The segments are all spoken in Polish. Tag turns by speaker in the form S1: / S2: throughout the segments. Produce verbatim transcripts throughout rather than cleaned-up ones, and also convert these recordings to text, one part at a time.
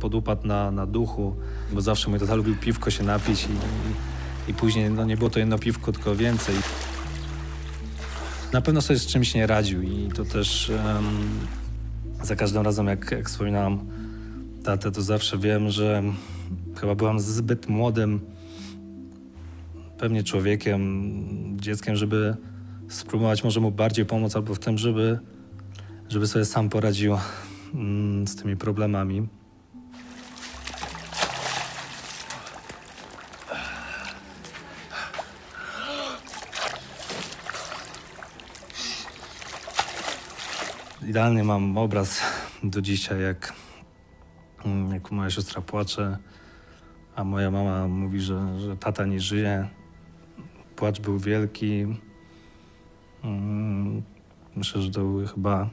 S1: podupadł na, na duchu, bo zawsze mój tata lubił piwko się napić i, i, i później no, nie było to jedno piwko, tylko więcej. Na pewno sobie z czymś nie radził i to też um, za każdym razem, jak, jak wspominam tatę, to zawsze wiem, że chyba byłam zbyt młodym, pewnie człowiekiem, dzieckiem, żeby spróbować może mu bardziej pomóc, albo w tym, żeby, żeby sobie sam poradził mm, z tymi problemami. Idealnie mam obraz do dzisiaj, jak, jak moja siostra płacze, a moja mama mówi, że, że tata nie żyje. Płacz był wielki. Myślę, że to był chyba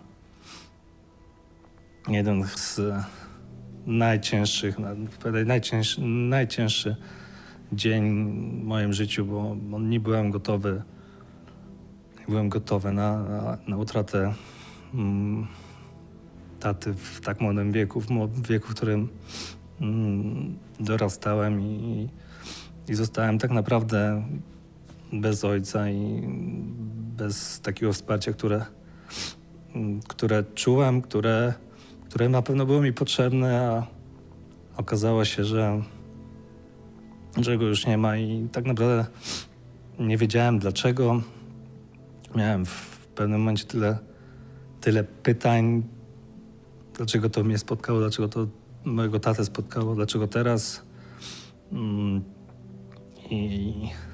S1: jeden z najcięższych, najcięższy, najcięższy dzień w moim życiu, bo nie byłem gotowy, nie byłem gotowy na, na, na utratę mm, taty w tak młodym wieku, w wieku, w którym mm, dorastałem i, i zostałem tak naprawdę bez ojca i bez takiego wsparcia, które, które czułem, które, które na pewno było mi potrzebne, a okazało się, że, że go już nie ma i tak naprawdę nie wiedziałem dlaczego. Miałem w pewnym momencie tyle, tyle pytań, dlaczego to mnie spotkało, dlaczego to mojego tatę spotkało, dlaczego teraz. I